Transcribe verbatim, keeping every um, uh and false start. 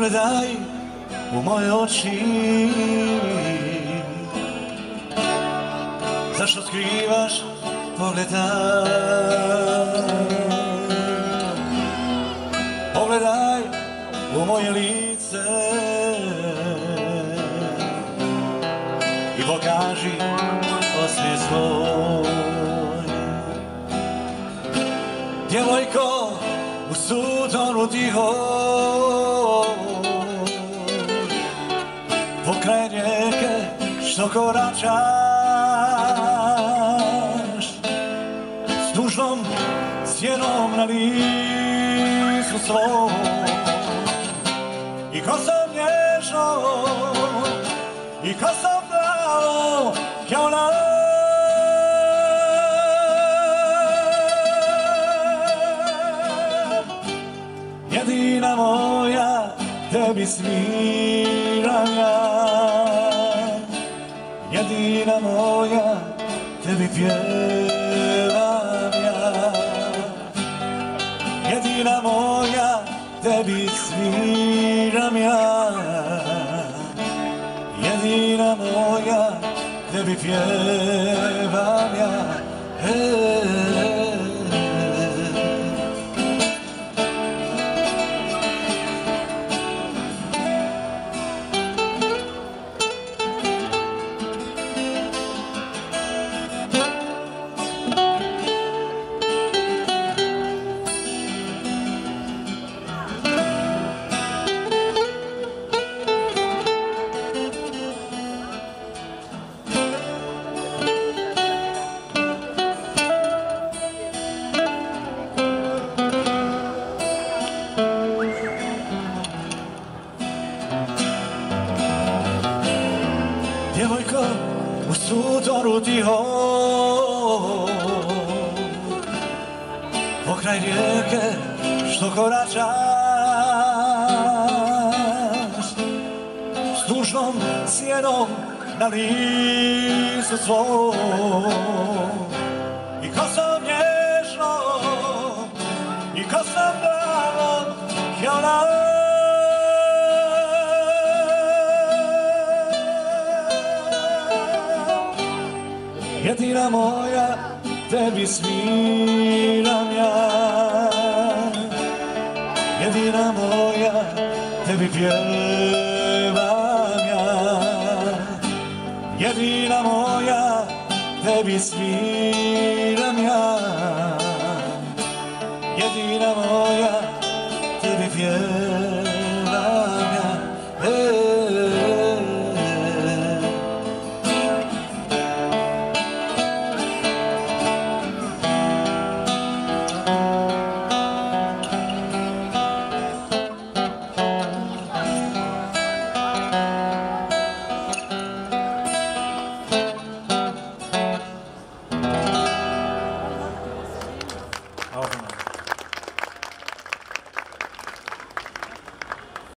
Pogledaj u moje oči, zašto skrivaš? Pogledaj, pogledaj u moje lice i pokaži osmijeh svoj. Djevojko, u sudonu tiho, pokraj rijeke što koračaš, s tužnom sjenom na licu svom i kosom nježnom i kosom plavom kao na jedina moja, tebi smiram ja, jedina moja, tebi pjevam ja, jedina moja, tebi smiram ja, jedina moja, tebi pjevam ja. Hey. Djevojko, u sudonu tiho, pokraj rijeke što koračaš, s tužnom sjenom na licu svom i kosom nježnom i kosom plavom kao na jedina moja, tebi smiram ja, jedina moja, tebi pjevam ja, jedina moja, tebi smiram ja, jedina moja,